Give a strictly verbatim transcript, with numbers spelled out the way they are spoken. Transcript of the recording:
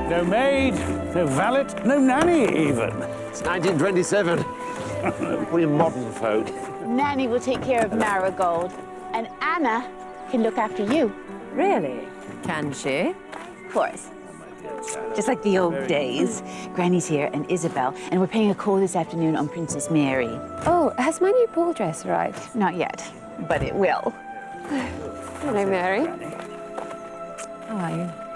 No maid, no valet, no nanny even. It's nineteen twenty-seven. We're modern folk. Nanny will take care of Marigold, and Anna can look after you. Really? Can she? Of course. Just like the old days. Granny's here and Isabel, and we're paying a call this afternoon on Princess Mary. Oh, has my new ball dress arrived? Not yet, but it will. Hello, Mary. How are you?